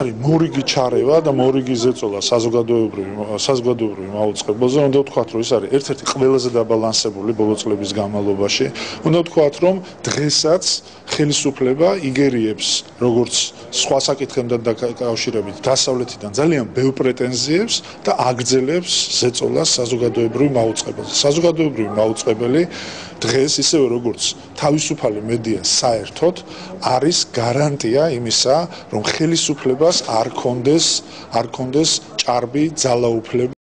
მორიგი ჩარევა და მორიგი ზეწოლა საზოგადოებრივი მაუწყებელზე უნდა ვთქვათ, რომ ეს არის ერთ-ერთი ყველაზე დაბალანსებული ბოლო წლების განმავლობაში. უნდა ვთქვათ, რომ დღესაც ხელისუფლება იგერიებს როგორც სხვა საკითხებთან დაკავშირებით დასავლეთიდან ძალიან ბევრ პრეტენზიებს და აგრძელებს ზეწოლას საზოგადოებრივ მაუწყებელზე. საზოგადოებრივი მაუწყებელი დღეს ისევე როგორც თავისუფალი მედია საერთოდ არის გარანტია იმისა, რომ ხელისუფლებას არ კონდეს ჭარბი ძალაუფლება